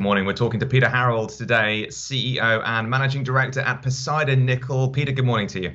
morning. We're talking to Peter Harold today, CEO and Managing Director at Poseidon Nickel. Peter, good morning to you.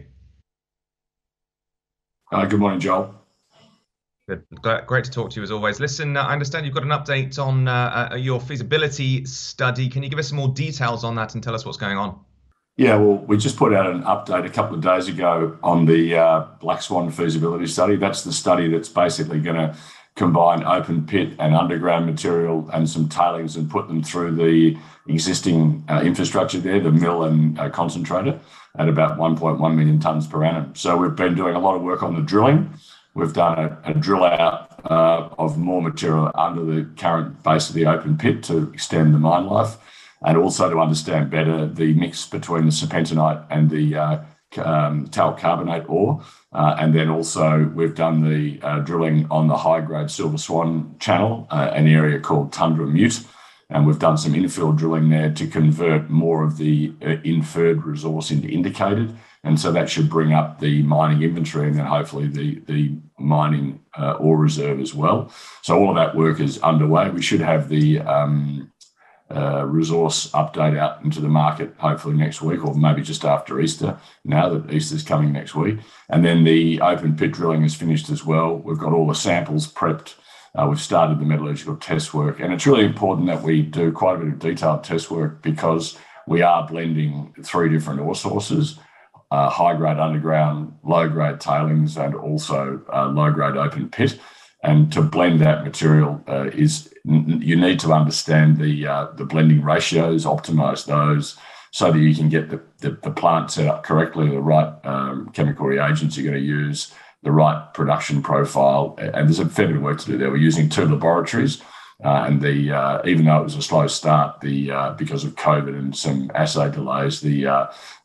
Good morning, Joel. Good. Great to talk to you as always. Listen, I understand you've got an update on your feasibility study. Can you give us some more details on that and tell us what's going on? Yeah, well, we just put out an update a couple of days ago on the Black Swan feasibility study. That's the study that's basically going to combine open pit and underground material and some tailings and put them through the existing infrastructure there, the mill and concentrator, at about 1.1 million tonnes per annum. So we've been doing a lot of work on the drilling. We've done a drill out of more material under the current base of the open pit to extend the mine life, and also to understand better the mix between the serpentinite and the talc carbonate ore. And then also we've done the drilling on the high-grade Silver Swan channel, an area called Tundra Mute. And we've done some infill drilling there to convert more of the inferred resource into indicated. And so that should bring up the mining inventory and then hopefully the mining ore reserve as well. So all of that work is underway. We should have the resource update out into the market hopefully next week, or maybe just after Easter, now that Easter's coming next week. And then the open pit drilling is finished as well. We've got all the samples prepped. We've started the metallurgical test work, and it's really important that we do quite a bit of detailed test work because we are blending three different ore sources: high-grade underground, low-grade tailings, and also low-grade open pit. And to blend that material you need to understand the blending ratios, optimize those so that you can get the plant set up correctly, the right chemical reagents you're going to use, the right production profile. And there's a fair bit of work to do there. We're using two laboratories, and even though it was a slow start, because of COVID and some assay delays, the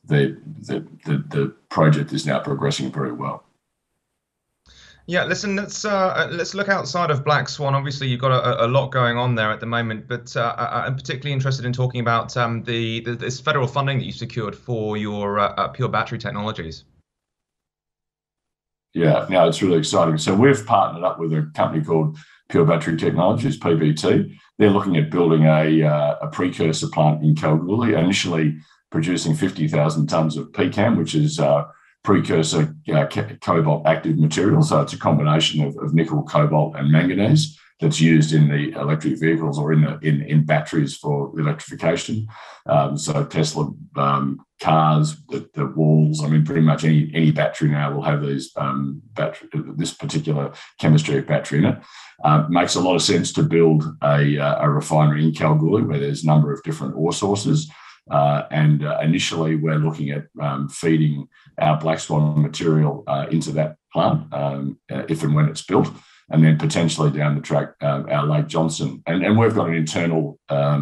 project is now progressing very well. Yeah, listen, let's look outside of Black Swan. Obviously, you've got a lot going on there at the moment, but I'm particularly interested in talking about this federal funding that you secured for your pure battery technologies. Yeah, no, it's really exciting. So we've partnered up with a company called Pure Battery Technologies, PBT. They're looking at building a precursor plant in Kalgoorlie, initially producing 50,000 tonnes of pCAM, which is precursor cobalt active material. So it's a combination of nickel, cobalt and manganese that's used in the electric vehicles or in batteries for electrification. So Tesla cars, the walls, I mean, pretty much any battery now will have these this particular chemistry of battery in it. Makes a lot of sense to build a refinery in Kalgoorlie where there's a number of different ore sources. And initially, we're looking at feeding our Black Swan material into that plant if and when it's built, and then potentially down the track our Lake Johnson. And we've got an internal,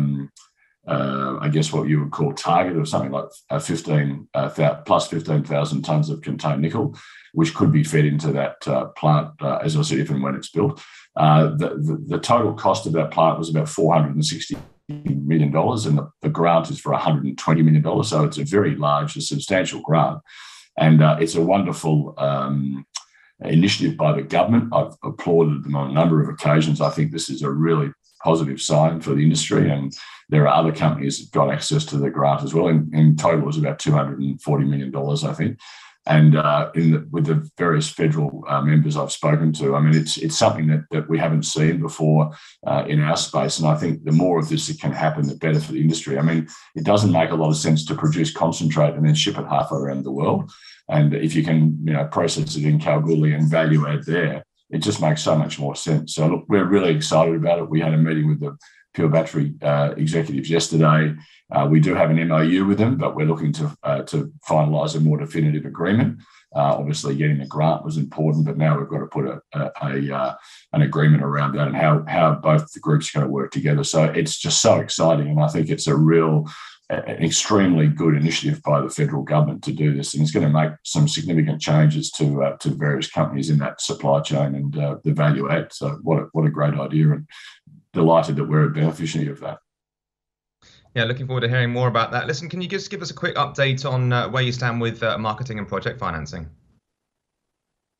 I guess what you would call target of something like 15,000 tonnes of contained nickel, which could be fed into that plant, as I said, if and when it's built. The total cost of that plant was about $460 million, and the grant is for $120 million. So it's a very large, a substantial grant. And it's a wonderful initiative by the government. I've applauded them on a number of occasions. I think this is a really positive sign for the industry, and there are other companies that got access to the grant as well. In total, it was about $240 million, I think. And with the various federal members I've spoken to, I mean, it's something that we haven't seen before in our space. And I think the more of this that can happen, the better for the industry. I mean, it doesn't make a lot of sense to produce concentrate and then ship it halfway around the world. And if you can, process it in Kalgoorlie and value add there, it just makes so much more sense. So look, we're really excited about it. We had a meeting with the Pure Battery executives yesterday. We do have an MOU with them, but we're looking to finalise a more definitive agreement. Obviously, getting the grant was important, but now we've got to put an agreement around that and how both the groups are going to work together. So it's just so exciting, and I think it's an extremely good initiative by the federal government to do this, and it's going to make some significant changes to various companies in that supply chain and the value add. So what a great idea, and delighted that we're a beneficiary of that. Yeah, looking forward to hearing more about that. Listen, can you just give us a quick update on where you stand with marketing and project financing?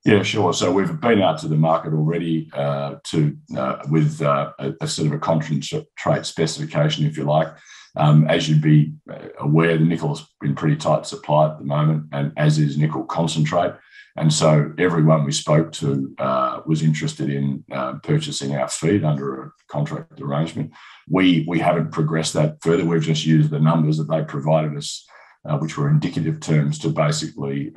Yeah, sure. So we've been out to the market already with a sort of a concentrate specification, if you like. As you'd be aware, the nickel's in pretty tight supply at the moment, and as is nickel concentrate. And so everyone we spoke to was interested in purchasing our feed under a contract arrangement. We haven't progressed that further. We've just used the numbers that they provided us, which were indicative terms, to basically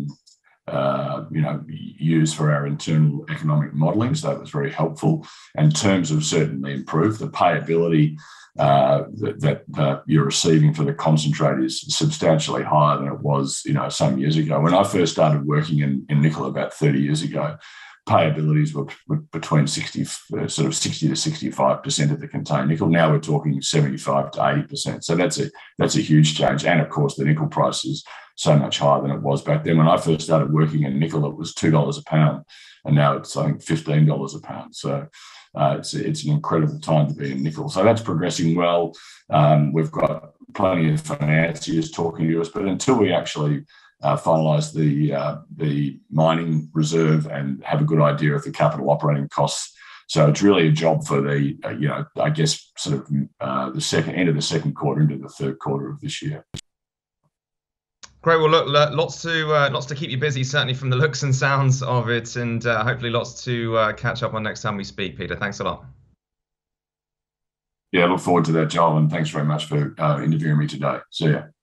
use for our internal economic modelling. So that was very helpful. And terms have certainly improved. The payability that you're receiving for the concentrate is substantially higher than it was, some years ago. When I first started working in nickel about 30 years ago, payabilities were between 60 to 65% of the contained nickel. Now we're talking 75 to 80%. So that's a huge change. And of course, the nickel price is so much higher than it was back then. When I first started working in nickel, it was $2 a pound, and now it's, I think, $15 a pound. So it's an incredible time to be in nickel. So that's progressing well. We've got plenty of financiers talking to us, but until we actually finalise the mining reserve and have a good idea of the capital operating costs. So it's really a job for the end of the second quarter into the third quarter of this year. Great. Well, look, lots to keep you busy, certainly from the looks and sounds of it, and hopefully lots to catch up on next time we speak, Peter. Thanks a lot. Yeah, I look forward to that, Joel, and thanks very much for interviewing me today. See ya.